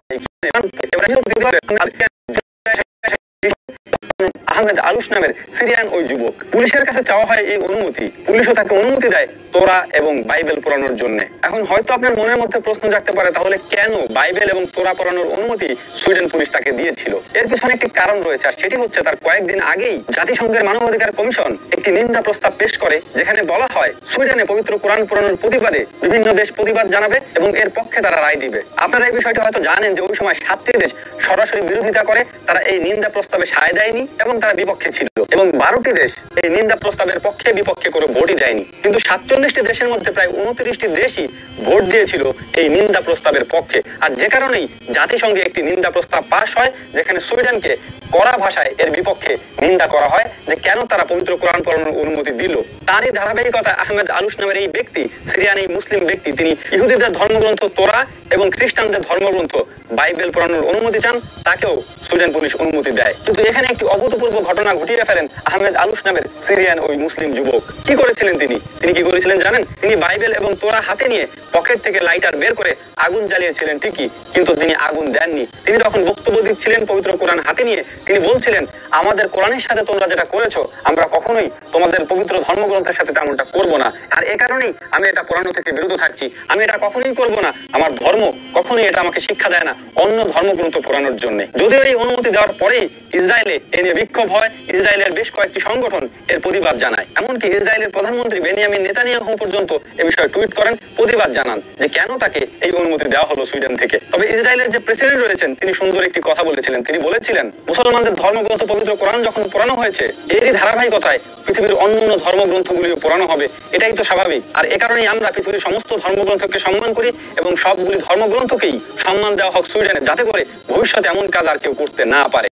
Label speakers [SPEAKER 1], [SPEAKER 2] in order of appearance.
[SPEAKER 1] আহমেদ আলুস নামের সিরিয়ান ওই যুবক। পুলিশের কাছে চাওয়া হয় এই অনুমতি, পুলিশও তাকে অনুমতি দেয় তোরা এবং বাইবেল পড়ানোর জন্য। এখন হয়তো আপনার মনের মধ্যে প্রশ্ন জাগতে পারে, তাহলে কেন বাইবেল এবং তোরা পড়ানোর অনুমতি সুইডেন পুলিশ তাকে দিয়েছিল? এর পিছনে একটি কারণ রয়েছে, আর সেটি হচ্ছে তার কয়েকদিন আগেই জাতিসংঘের মানবাধিকার কমিশন একটি নিন্দা প্রস্তাব পেশ করে, যেখানে বলা হয় সুইডেনে পবিত্র কোরআন পড়ানোর প্রতিবাদে বিভিন্ন দেশ প্রতিবাদ জানাবে এবং এর পক্ষে তারা রায় দিবে। আপনারা এই বিষয়টি হয়তো জানেন যে ওই সময় 7টি দেশ সরাসরি বিরোধিতা করে, তারা এই নিন্দা প্রস্তাবে সায় দেয়নি এবং তারা বিপক্ষে ছিল, এবং 12টি দেশ এই নিন্দা প্রস্তাবের পক্ষে বিপক্ষে করে ভোটই দেয়নি। কিন্তু 47টি দেশের মধ্যে প্রায় 29টি দেশই ভোট দিয়েছিল এই নিন্দা প্রস্তাবের পক্ষে। আর যে কারণেই জাতিসংঘে একটি নিন্দা প্রস্তাব পাশ হয়, যেখানে সুইডেনকে কড়া ভাষায় এর বিপক্ষে নিন্দা করা হয় যে কেন তারা পবিত্র কোরআন পড়ানোর অনুমতি দিল। তারই ধারাবাহিকতায় আহমেদ আলুস নামের এই ব্যক্তি, সিরিয়ান এই মুসলিম ব্যক্তি, তিনি ইহুদিদের ধর্মগ্রন্থ তোরা এবং খ্রিস্টানদের ধর্মগ্রন্থ বাইবেল পড়ানোর অনুমতি চান, তাকেও সুইডেন পুলিশ অনুমতি দেয়। কিন্তু এখানে একটি অভূতপূর্ব ঘটনা ঘটিয়ে ফেলেন আহমেদ আলুস নামের সিরিয়ান ওই মুসলিম যুবক। কি করেছিলেন তিনি? কি করেছিলেন জানেন? তিনি বাইবেল এবং তোরা হাতে নিয়ে পকেট থেকে লাইটার বের করে আগুন জ্বালিয়েছিলেন ঠিকই, কিন্তু তিনি আগুন দেননি। তিনি তখন বক্তব্য দিচ্ছিলেন পবিত্র কোরআন হাতে নিয়ে। তিনি বলছিলেন, আমাদের কোরআনের সাথে তোমরা যেটা করেছো, আমরা কখনোই তোমাদের পবিত্র ধর্মগ্রন্থের সাথে তেমনটা করব না। আর এ কারণেই আমি এটা পড়ানো থেকে বিরত থাকছি। আমি এটা কখনোই করব না। আমার ধর্ম কখনোই এটা আমাকে শিক্ষা দেয় না অন্য ধর্মগ্রন্থ পড়ানোর জন্য। যদিও এই অনুমতি দেওয়ার পরেই ইসরায়েলে এ নিয়ে বিক্ষোভ হয়, ইসরায়েলের বেশ কয়েকটি সংগঠন এর প্রতিবাদ জানায়। এমনকি ইসরায়েলের প্রধানমন্ত্রী বেনিয়ামিন নেতানিয়াহু পর্যন্ত এ বিষয়ে টুইট করেন, প্রতিবাদ জানান যে কেন তাকে এই অনুমতি দেওয়া হলো সুইডেন থেকে। তবে ইসরায়েলের যে প্রেসিডেন্ট রয়েছেন, তিনি সুন্দর একটি কথা বলেছিলেন। তিনি বলেছিলেন, মুসলমানদের ধর্মগ্রন্থ পবিত্র কোরআন যখন পড়ানো হয়েছে, এরই ধারাবাহিকতায় পৃথিবীর অন্যান্য ধর্মগ্রন্থগুলিও পড়ানো হবে। এটাই তো স্বাভাবিক। আর এ কারণেই আমরা পৃথিবীর সমস্ত ধর্মগ্রন্থকে সম্মান করি এবং সবগুলি ধর্মগ্রন্থকেই সম্মান দেওয়া হোক সুইডেনে, যাতে করে ভবিষ্যতে এমন কাজ আর কেউ করতে না পারে।